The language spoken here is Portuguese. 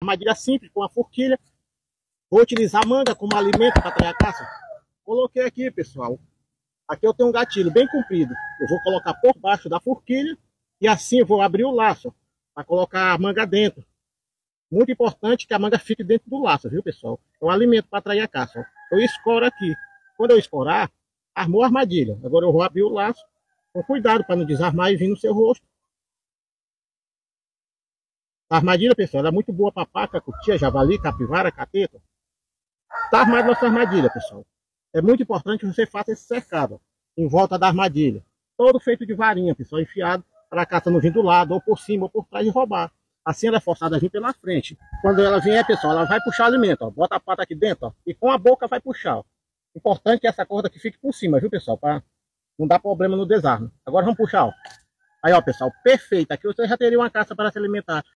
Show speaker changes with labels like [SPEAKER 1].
[SPEAKER 1] armadilha simples com a forquilha. Vou utilizar a manga como alimento para atrair a caça. Coloquei aqui, pessoal. Aqui eu tenho um gatilho bem comprido. Eu vou colocar por baixo da forquilha e assim eu vou abrir o laço para colocar a manga dentro. Muito importante que a manga fique dentro do laço, viu, pessoal? É um alimento para atrair a caça. Eu escoro aqui. Quando eu escorar, armou a armadilha. Agora eu vou abrir o laço com cuidado para não desarmar e vir no seu rosto. A armadilha, pessoal, é muito boa para paca, cutia, javali, capivara, cateta. Está armada nossa armadilha, pessoal. É muito importante que você faça esse cercado em volta da armadilha. Todo feito de varinha, pessoal, enfiado para a caça não vir do lado, ou por cima, ou por trás e roubar. Assim ela é forçada a vir pela frente. Quando ela vier, pessoal, ela vai puxar o alimento, ó. Bota a pata aqui dentro, ó, e com a boca vai puxar, ó. Importante que essa corda aqui fique por cima, viu, pessoal? Para não dar problema no desarme. Agora vamos puxar, ó. Aí, ó, pessoal, perfeito. Aqui você já teria uma caça para se alimentar.